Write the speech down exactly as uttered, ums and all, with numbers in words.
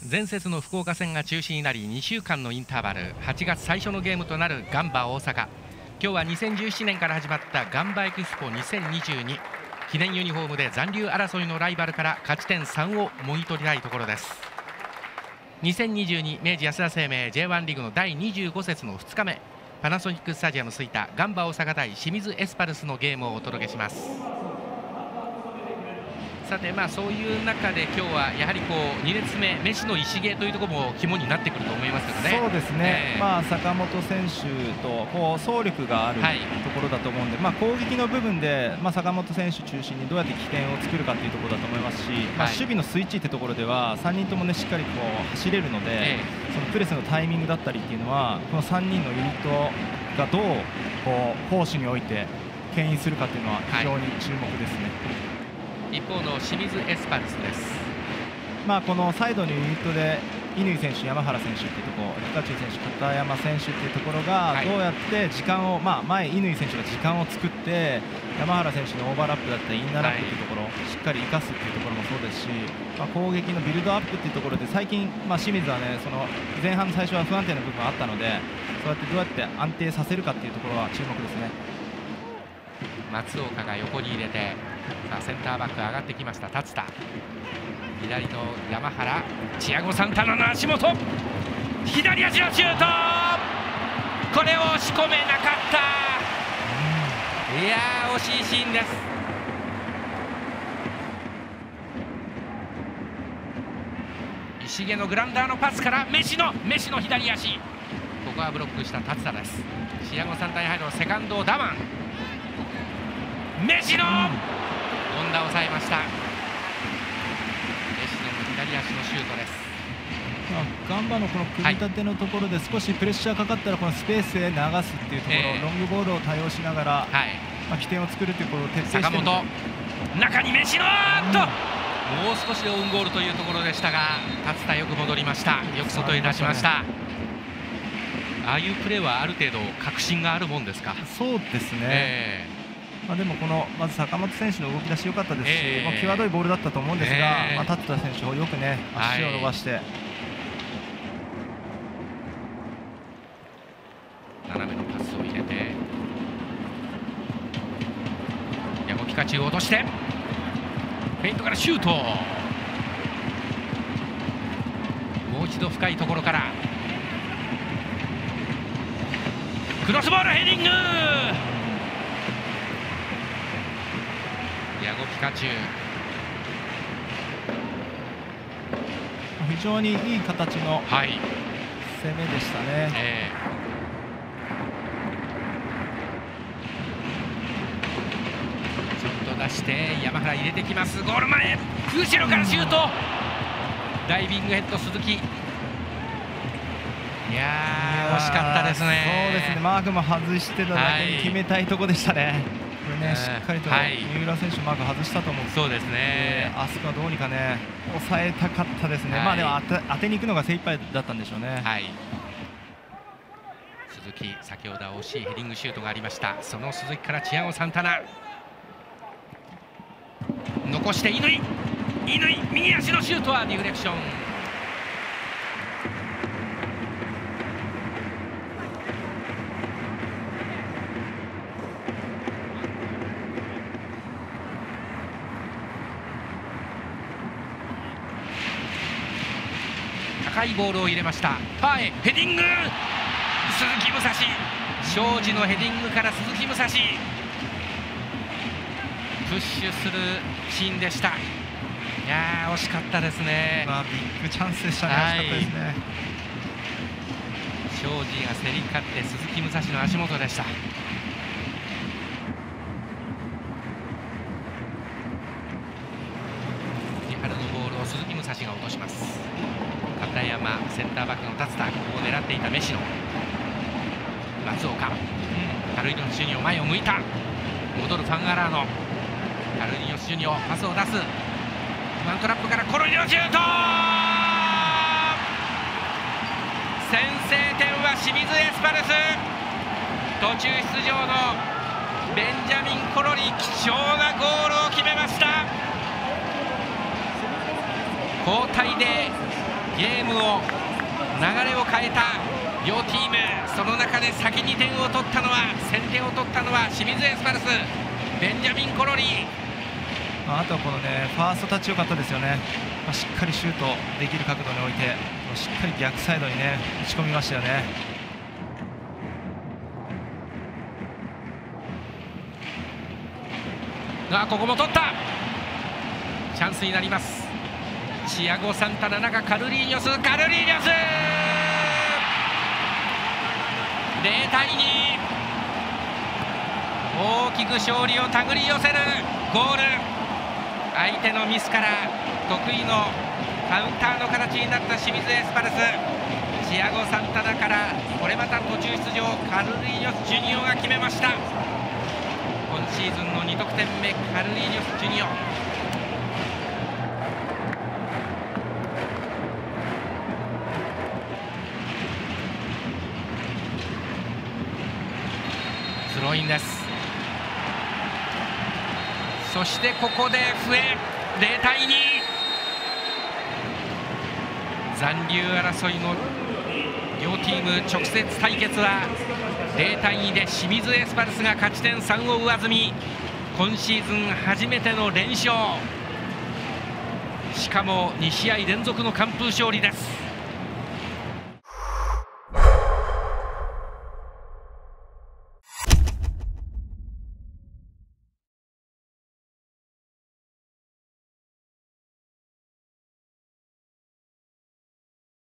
前節の福岡戦が中止になりにしゅうかんのインターバル、はちがつ最初のゲームとなるガンバ大阪。今日はにせんじゅうななねんから始まったガンバエキスポにせんにじゅうに、記念ユニフォームで残留争いのライバルから勝ち点さんをもぎ取りたいところです。にせんにじゅうに明治安田生命 ジェイワン リーグのだいにじゅうご節のふつかめ、パナソニックスタジアム吹田ガンバ大阪対清水エスパルスのゲームをお届けします。さて、まあそういう中で今日はやはりこうに列目、メッシの石毛というところも肝になってくると思いますけどね。 そうですね、 えー、 まあ坂本選手とこう走力がある、はい、ところだと思うんで、まあ、攻撃の部分で、まあ、坂本選手中心にどうやって起点を作るかというところだと思いますし、まあ、守備のスイッチってところではさんにんとも、ね、しっかりこう走れるので、えー、そのプレスのタイミングだったりっていうのはこのさんにんのユニットがどうこう攻守において牽引するかっていうのは非常に注目ですね。はい、 一方の清水エスパルスです。 まあこのサイドのユニットで乾選手、山原選手っていうところ、ピカチュウ選手、片山選手っていうところがどうやって時間を、まあ前乾選手が時間を作って山原選手のオーバーラップだったりインナーラップっていうところをしっかり生かすっていうところもそうですし、まあ攻撃のビルドアップっていうところで最近まあ清水はね、その前半の最初は不安定な部分があったので、そうやってどうやって安定させるかっていうところは注目ですね。 松岡が横に入れて、さあセンターバック上がってきました達田、左の山原、チアゴ・サンタナの足元、左足のシュート、これを押し込めなかった。いやー惜しいシーンです。石毛のグラウンダーのパスからメッシのメッシの左足、ここはブロックした達田です。チアゴ・サンタナのセカンドダマン、メッシの権田を抑えました。メッシの左足のシュートです。 まあ、ガンバのこの組み立てのところで少しプレッシャーかかったらこのスペースへ流すっていうところ、えー、ロングボールを多用しながら、はい、まあ起点を作るということを徹底している。坂本、中にメッシのーっと、うん、もう少しでオウンゴールというところでしたが、達田よく戻りました。よく外へ出しました。ああいうプレーはある程度確信があるもんですか。 そうですね、えーまあでもこのまず坂本選手の動き出し良かったですし、えーまあ、際どいボールだったと思うんですが、えーまあ、達田選手をよくね足を伸ばして、はい、 斜めのパスを入れてヤゴピカチュウを落としてフェイントからシュート、もう一度深いところからクロスボールヘディング、ヤゴピカチュウ、 非常にいい形の攻めでしたね。はい、えー、ちょっと出して山原入れてきます。ゴール前、後ろからシュート、うん、ダイビングヘッド鈴木、いやー惜しかったですね。 そうですね、マークも外してただけに決めたいところでしたね。はい、ね、しっかりと三浦選手マーク外したと思うんですけど、 そうですね、 あそこはどうにかね抑えたかったですね。はい、まあでも当て、当てに行くのが精一杯だったんでしょうね。はい、 鈴木、先ほどは惜しいヘディングシュートがありました。その鈴木からチアゴ・サンタナ、残して乾、乾、右足のシュートはディフレクション。高いボールを入れました。ファーへヘディング、鈴木武蔵、庄司のヘディングから鈴木武蔵、プッシュするシーンでした。いやー惜しかったですね。 まあ、ビッグチャンスでしたね。惜しかったですね。 庄司が競り勝って鈴木武蔵の足元でした。リハルのボールを鈴木武蔵が落とします。片山、センターバックの達田、ここを狙っていたメシノ、松岡、カルイニョス・ジュニオ前を向いた、戻るファン・アラーノ、カルイニョス・ジュニオパスを出す、ワントラップからコロニのシュート、先制点は清水エスパルス、途中出場のベンジャミン・コロリ、貴重なゴールを決めました。交代でゲームを流れを変えた両チーム、その中で先に点を取ったのは先手を取ったのは清水エスパルス、ベンジャミン・コロリー。 あとはこのねファーストタッチ良かったですよね。まあ、しっかりシュートできる角度に置いてしっかり逆サイドにね打ち込みましたよね。 あここも取った、チャンスになります。チアゴ・サンタナ中カルリーニョス、カルリーニョスゼロたいに、大きく勝利を手繰り寄せるゴール。相手のミスから得意のカウンターの形になった清水エスパルス、チアゴ・サンタナからこれまた途中出場カルリーニョス・ジュニオが決めました。今シーズンのに得点目、カルリーニョス・ジュニオ。スローインです。そしてここで笛、ゼロたいに、残留争いの両チーム直接対決はゼロたいにで清水エスパルスが勝ち点さんを上積み、今シーズン初めての連勝、しかもに試合連続の完封勝利です。